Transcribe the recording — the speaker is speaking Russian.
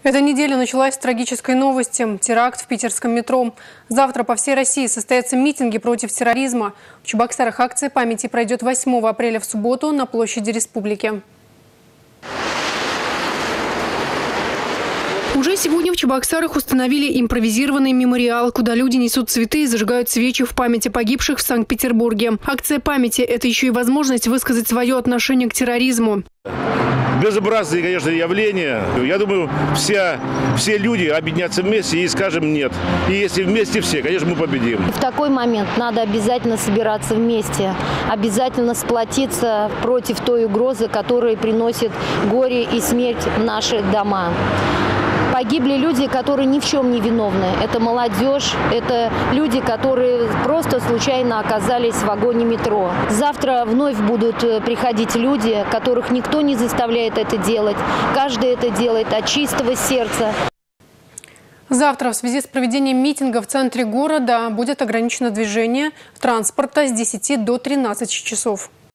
Эта неделя началась с трагической новости – теракт в питерском метро. Завтра по всей России состоятся митинги против терроризма. В Чебоксарах акция памяти пройдет 8 апреля в субботу на площади Республики. Уже сегодня в Чебоксарах установили импровизированный мемориал, куда люди несут цветы и зажигают свечи в память о погибших в Санкт-Петербурге. Акция памяти – это еще и возможность высказать свое отношение к терроризму. Безобразные, конечно, явления. Я думаю, все люди объединятся вместе и скажем «нет». И если вместе все, конечно, мы победим. В такой момент надо обязательно собираться вместе, обязательно сплотиться против той угрозы, которая приносит горе и смерть в наши дома. Погибли люди, которые ни в чем не виновны. Это молодежь, это люди, которые просто случайно оказались в вагоне метро. Завтра вновь будут приходить люди, которых никто не заставляет это делать. Каждый это делает от чистого сердца. Завтра в связи с проведением митинга в центре города будет ограничено движение транспорта с 10 до 13 часов.